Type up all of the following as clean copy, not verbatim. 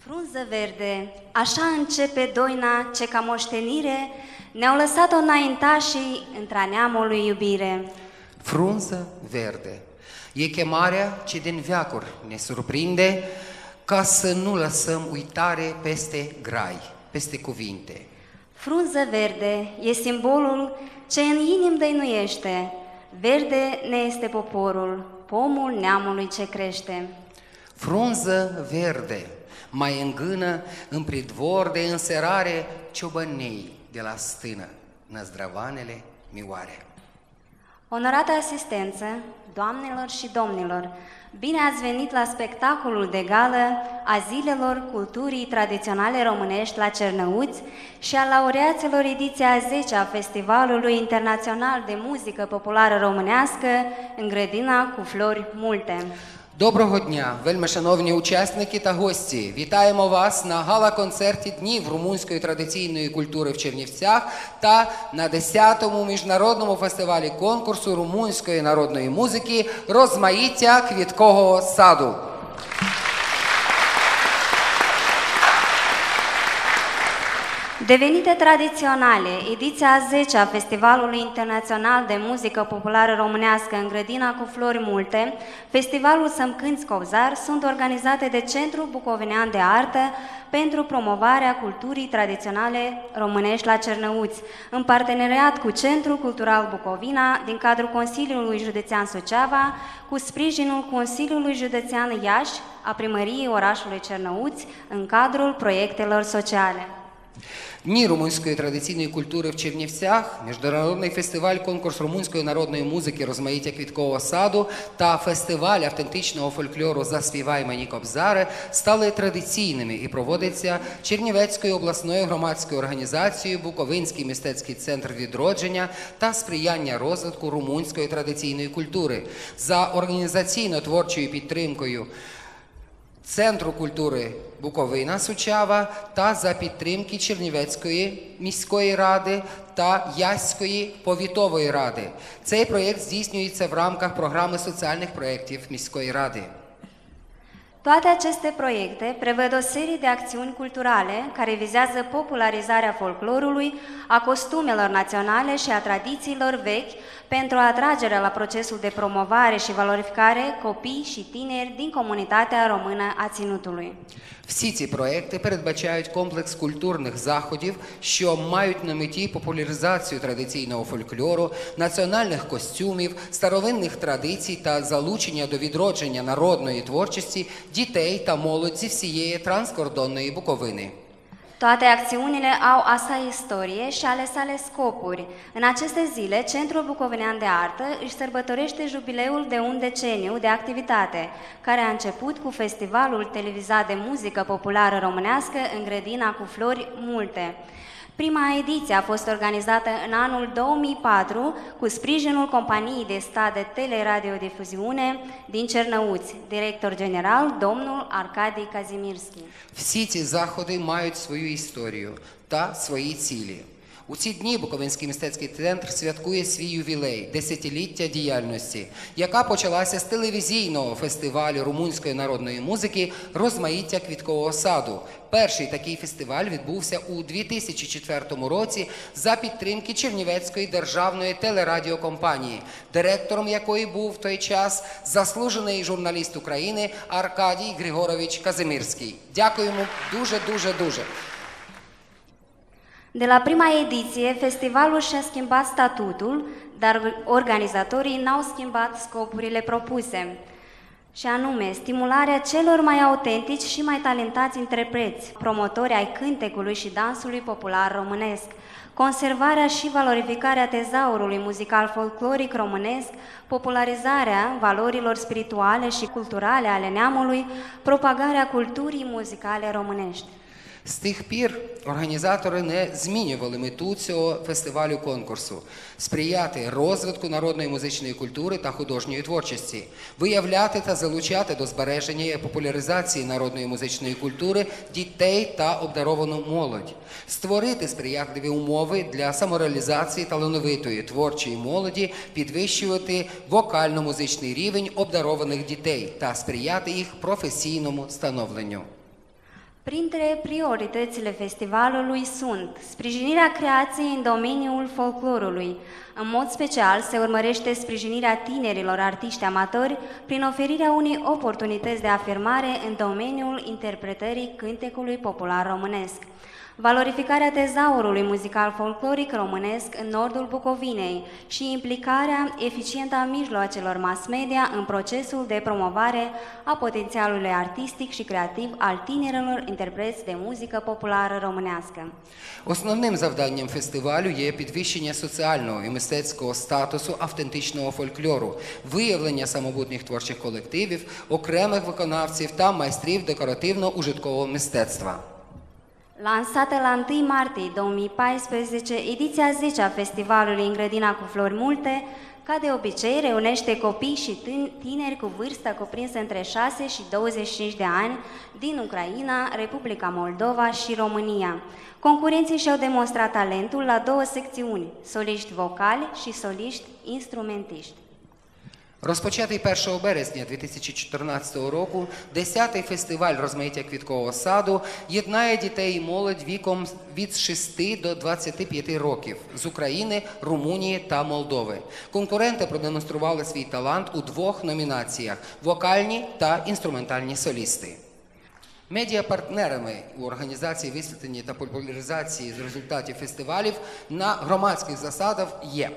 Frunză verde, așa începe doina ce ca moștenire ne-au lăsat-o înaintașii între neamului iubire. Frunză verde e chemarea ce din veacuri ne surprinde ca să nu lăsăm uitare peste grai, peste cuvinte. Frunză verde e simbolul ce în inim dăinuiește, verde ne este poporul, pomul neamului ce crește. Frunză verde mai îngână în pridvor de înserare ciobănei de la stână, năzdrăvanele mioare. Onorată asistență, doamnelor și domnilor, bine ați venit la spectacolul de gală a Zilelor Culturii Tradiționale Românești la Cernăuți și a laureaților ediția 10 a Festivalului Internațional de Muzică Populară Românească în Grădina cu Flori Multe. Доброго дня, вельми шановні учасники та гості! Вітаємо вас на гала-концерті Днів румунської традиційної культури в Чернівцях та на 10-му міжнародному фестивалі конкурсу румунської народної музики «Розмаїття квіткового саду». Devenite tradiționale, ediția 10 a Festivalului Internațional de Muzică Populară Românească în Grădina cu Flori Multe, Festivalul Să-mi Cânti Covzar sunt organizate de Centrul Bucovinean de Artă pentru promovarea culturii tradiționale românești la Cernăuți, în parteneriat cu Centrul Cultural Bucovina din cadrul Consiliului Județean Suceava, cu sprijinul Consiliului Județean Iași, a Primăriei orașului Cernăuți, în cadrul proiectelor sociale. Дні румунської традиційної культури в Чернівцях, міжнародний фестиваль-конкурс румунської народної музики «Розмаїття квіткового саду» та фестиваль автентичного фольклору «Заспівай мені Кобзаре» стали традиційними і проводяться Чернівецькою обласною громадською організацією «Буковинський мистецький центр відродження» та сприяння розвитку румунської традиційної культури. За організаційно-творчою підтримкою Центру культури Буковина Сучава та за підтримки Чернівецької міської ради та Яської повітової ради. Цей проєкт здійснюється в рамках програми соціальних проєктів міської ради. Toate aceste proiecte prevăd o serie de acțiuni culturale care vizează popularizarea folclorului, a costumelor naționale și a tradițiilor vechi pentru atragerea la procesul de promovare și valorificare copii și tineri din comunitatea română a Ținutului. Всі ці проекти передбачають комплекс культурних заходів, що мають на меті популяризацію традиційного фольклору, національних костюмів, старовинних традицій та залучення до відродження народної творчості дітей та молодь зі всієї транскордонної Буковини. Toate acțiunile au a sa istorie și ale sale scopuri. În aceste zile, Centrul Bucovinean de Artă își sărbătorește jubileul de un deceniu de activitate, care a început cu festivalul televizat de muzică populară românească în Grădina cu Flori Multe. Prima ediție a fost organizată în anul 2004 cu sprijinul companiei de stat de teleradiodifuziune din Cernăuți, director general domnul Arkadi Kazimirski. Всі ці заходи мають свою історію та свої цілі. У ці дні Буковинський мистецький центр святкує свій ювілей – десятиліття діяльності, яка почалася з телевізійного фестивалю румунської народної музики «Розмаїття квіткового саду». Перший такий фестиваль відбувся у 2004 році за підтримки Чернівецької державної телерадіокомпанії, директором якої був в той час заслужений журналіст України Аркадій Григорович Казимирський. Дякуємо дуже-дуже-дуже. De la prima ediție, festivalul și-a schimbat statutul, dar organizatorii n-au schimbat scopurile propuse, și anume stimularea celor mai autentici și mai talentați interpreți, promotori ai cântecului și dansului popular românesc, conservarea și valorificarea tezaurului muzical folcloric românesc, popularizarea valorilor spirituale și culturale ale neamului, propagarea culturii muzicale românești. З тих пір організатори не змінювали мету цього фестивалю-конкурсу – сприяти розвитку народної музичної культури та художньої творчості, виявляти та залучати до збереження і популяризації народної музичної культури дітей та обдаровану молодь, створити сприятливі умови для самореалізації талановитої творчої молоді, підвищувати вокально-музичний рівень обдарованих дітей та сприяти їх професійному становленню. Printre prioritățile festivalului sunt sprijinirea creației în domeniul folclorului. În mod special se urmărește sprijinirea tinerilor artiști amatori prin oferirea unei oportunități de afirmare în domeniul interpretării cântecului popular românesc. Valorificarea tezaurului muzical folcloric românesc în nordul Bucovinei și implicarea eficientă a mijloacelor mass media în procesul de promovare a potențialului artistic și creativ al tinerilor interpreți de muzică populară românească. Основним завданням фестивалю є підвищення соціального і мистецького статусу автентичного фольклору, виявлення самобутніх творчих колективів, окремих виконавців та майстрів декоративно-ужиткового мистецтва. Lansată la 1 martie 2014, ediția 10 a festivalului în grădina cu flori multe, ca de obicei reunește copii și tineri cu vârstă cuprinsă între 6 și 25 de ani din Ucraina, Republica Moldova și România. Concurenții și-au demonstrat talentul la 2 secțiuni, soliști vocali și soliști instrumentiști. Розпочатий 1 березня 2014 року 10-й фестиваль розмаїття квіткового саду єднає дітей і молодь віком від 6 до 25 років з України, Румунії та Молдови. Конкуренти продемонстрували свій талант у 2 номінаціях – вокальні та інструментальні солісти. Медіапартнерами у організації висвітлення та популяризації результатів фестивалів на громадських засадах є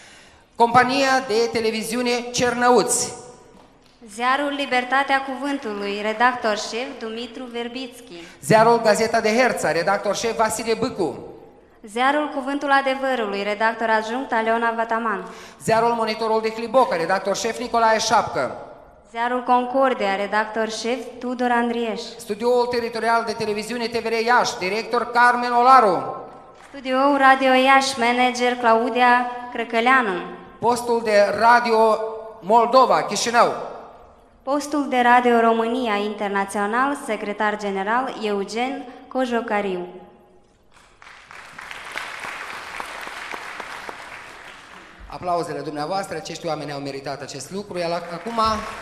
Compania de televiziune Cernăuți, Ziarul Libertatea Cuvântului, redactor șef Dumitru Verbitski. Ziarul Gazeta de Herța, redactor șef Vasile Bâcu. Ziarul Cuvântul Adevărului, redactor adjunct Aleona Vataman. Ziarul Monitorul de Hlibocă, redactor șef Nicolae Șapcă. Ziarul Concordia, redactor șef Tudor Andrieș. Studioul Teritorial de Televiziune TVR Iași, director Carmen Olaru. Studioul Radio Iași, manager Claudia Crăcăleanu. Postul de Radio Moldova, Chișinău. Postul de Radio România Internațional, secretar general Eugen Cojocariu. Aplauzele dumneavoastră, acești oameni au meritat acest lucru, iar acum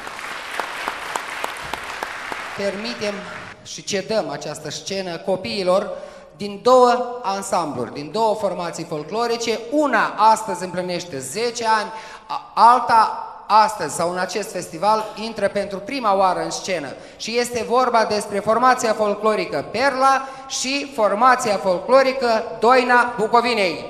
permitem și cedăm această scenă copiilor din 2 ansambluri, din 2 formații folclorice. Una astăzi împlinește 10 ani, alta astăzi sau în acest festival intră pentru prima oară în scenă și este vorba despre formația folclorică Perla și formația folclorică Doina Bucovinei.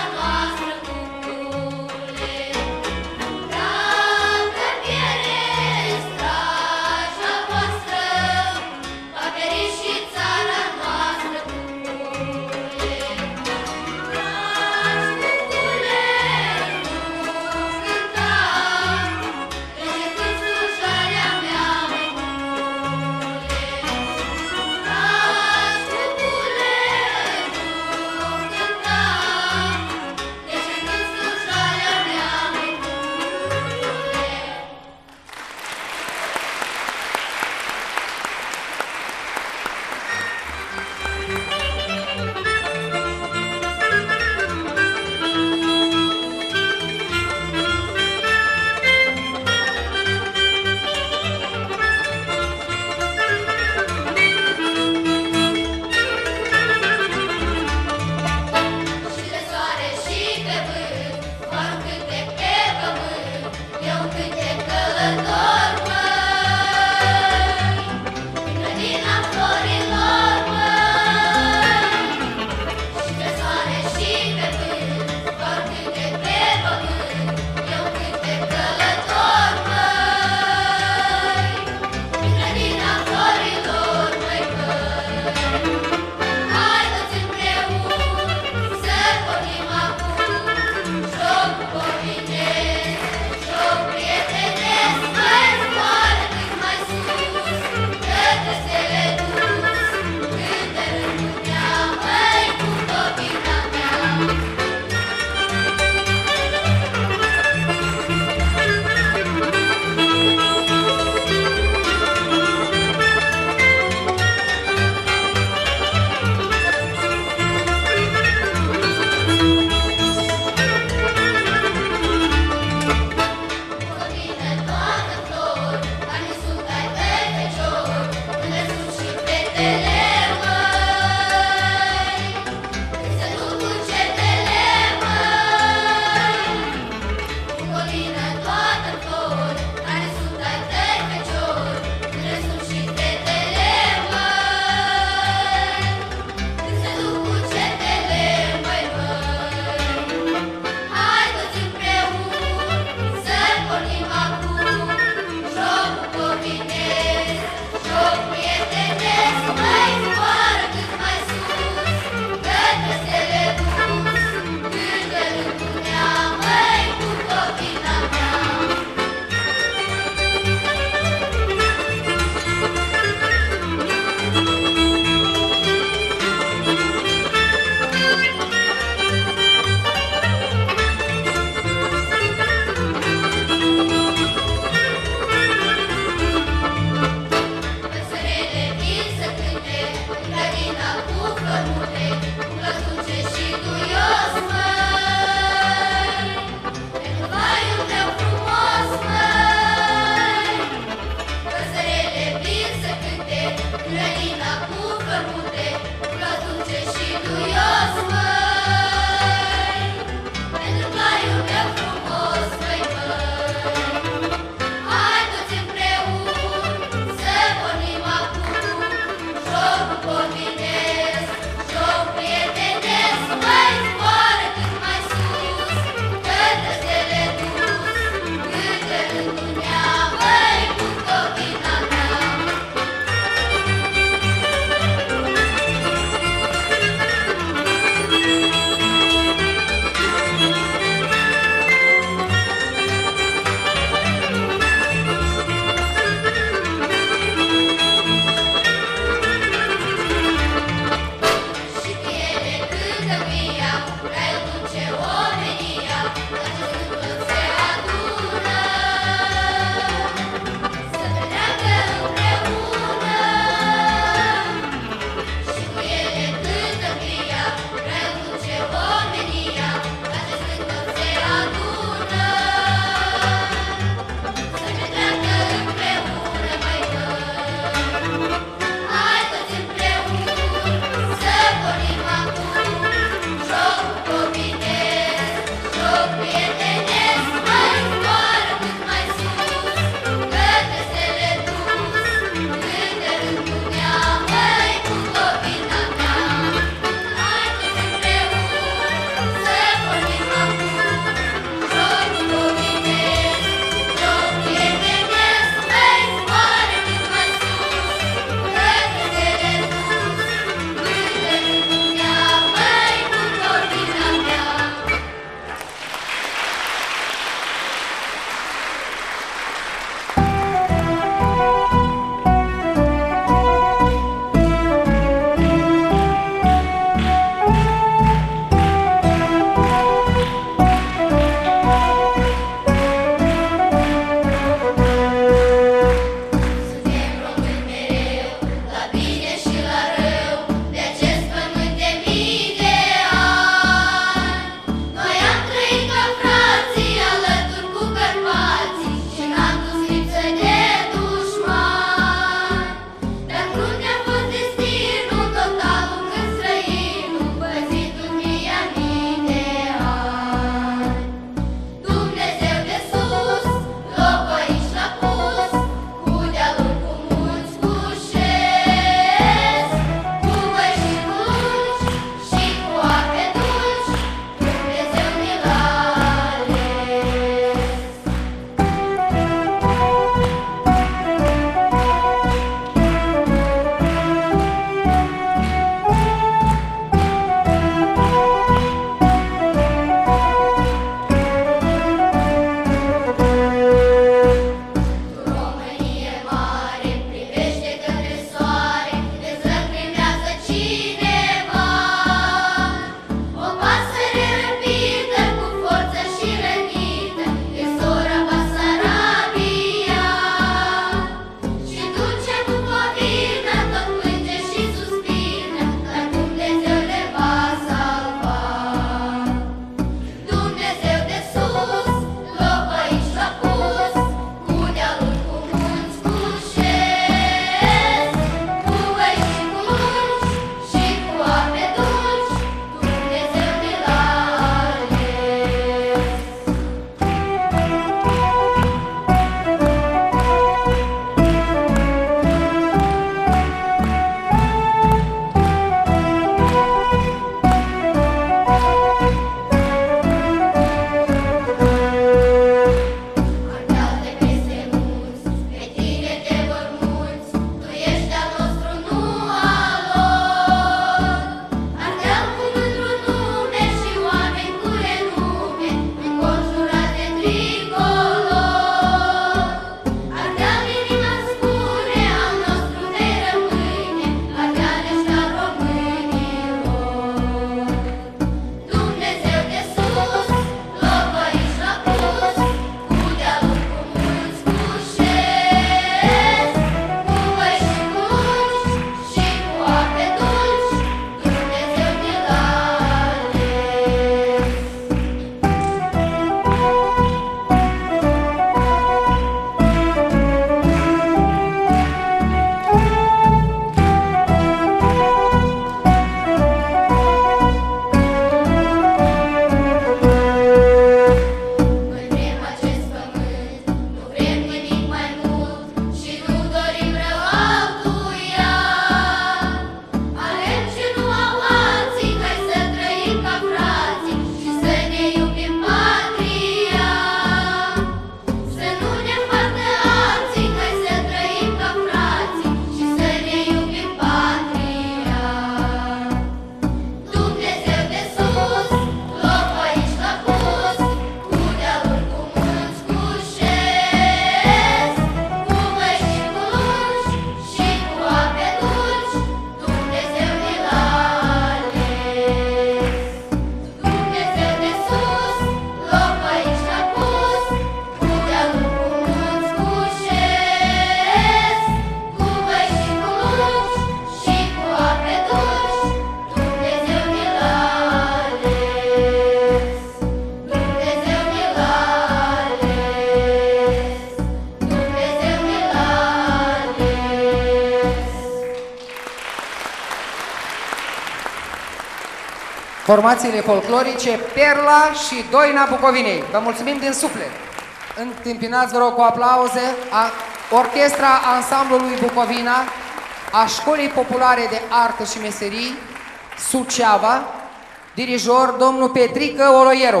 formațiile folclorice Perla și Doina Bucovinei. Vă mulțumim din suflet! Întâmpinați, vă rog, cu aplauze orchestra ansamblului Bucovina a Școlii Populare de Artă și Meserii Suceava, dirijor domnul Petrică Oloieru.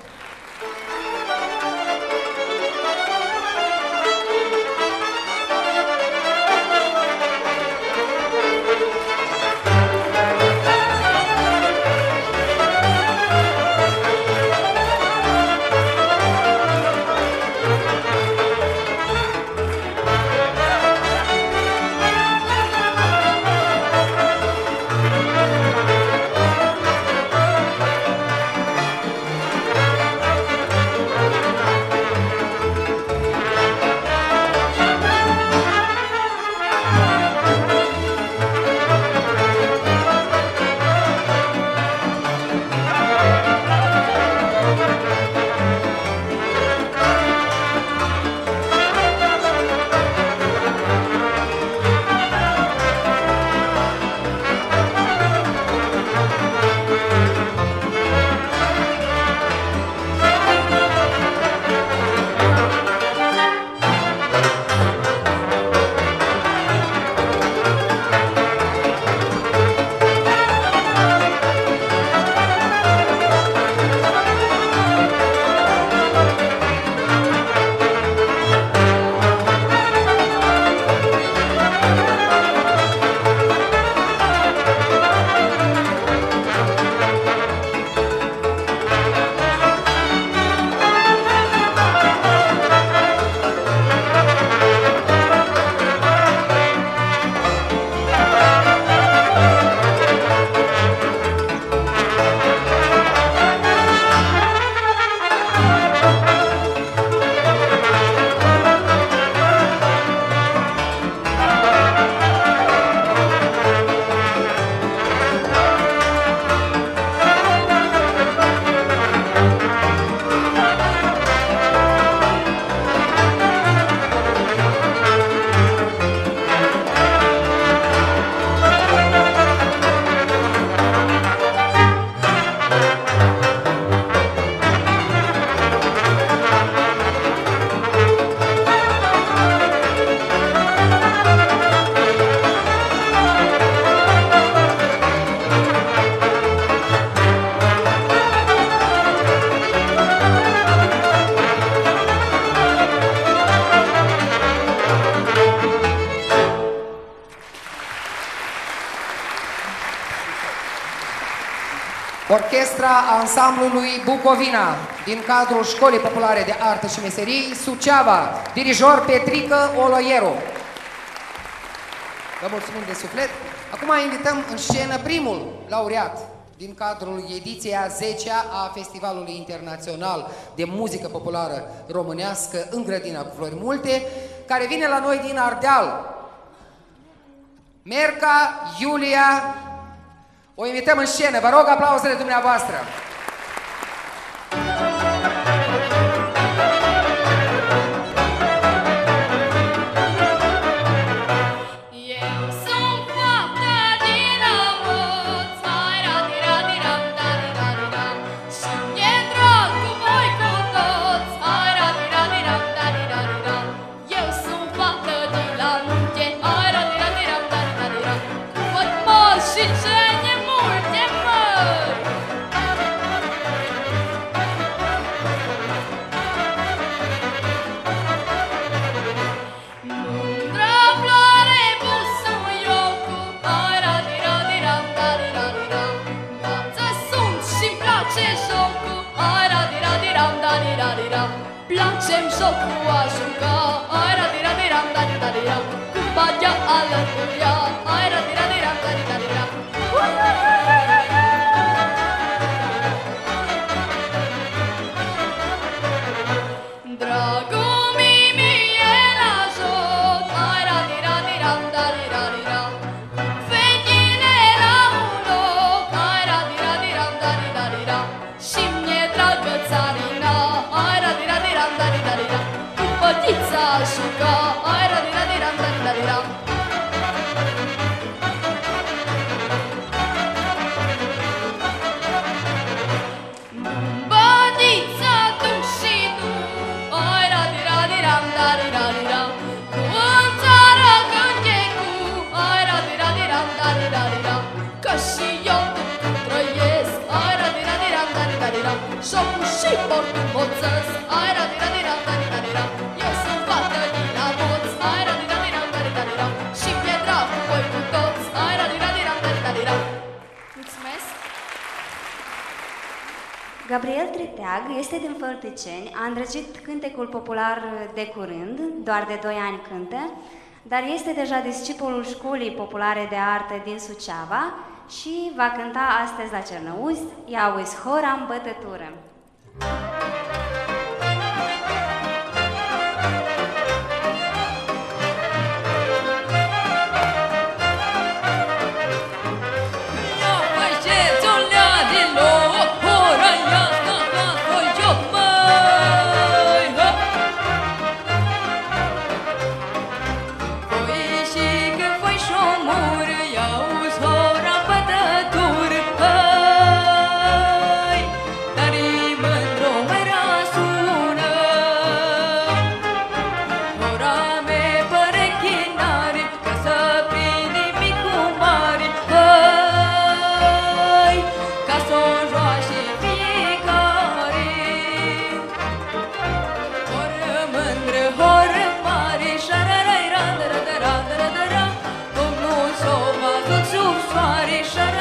Orchestra ansamblului Bucovina din cadrul Școlii Populare de Artă și Meserii Suceava, dirijor Petrică Oloieru. Vă mulțumim de suflet. Acum invităm în scenă primul laureat din cadrul ediției a 10-a a Festivalului Internațional de Muzică Populară Românească în Grădina cu Flori Multe, care vine la noi din Ardeal. Merca Iulia. O invităm în scenă. Vă rog aplauzele dumneavoastră. Placem jocul a juca, ai ra di ram da di ram, cu bagea alături ea, ai ra di ram da di ram. Dragul mi e la joc, ai ra di ram da di ram. Fetine la un loc, ai ra di ram da di ram. Și mi-e dragă țarina, ai ra di ram da di ram. Cu pătița juca, ai ra di ram da di ram. Gabriel Triteag este din Fălticeni, a îndrăgit cântecul popular de curând, doar de 2 ani cântă, dar este deja discipolul Școlii Populare de Artă din Suceava și va cânta astăzi la Cernăuți, Ia uiți hora în bătătură. Shut